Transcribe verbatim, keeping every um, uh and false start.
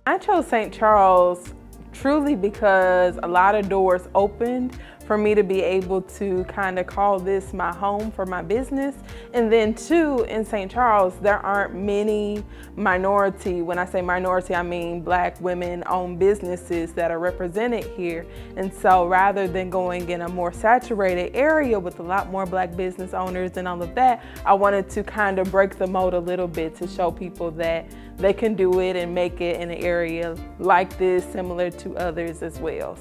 I chose Saint Charles truly because a lot of doors opened for me to be able to kind of call this my home for my business. And then two, in Saint Charles, there aren't many minority, when I say minority, I mean Black women-owned businesses that are represented here. And so rather than going in a more saturated area with a lot more Black business owners and all of that, I wanted to kind of break the mold a little bit to show people that they can do it and make it in an area like this, similar to others as well.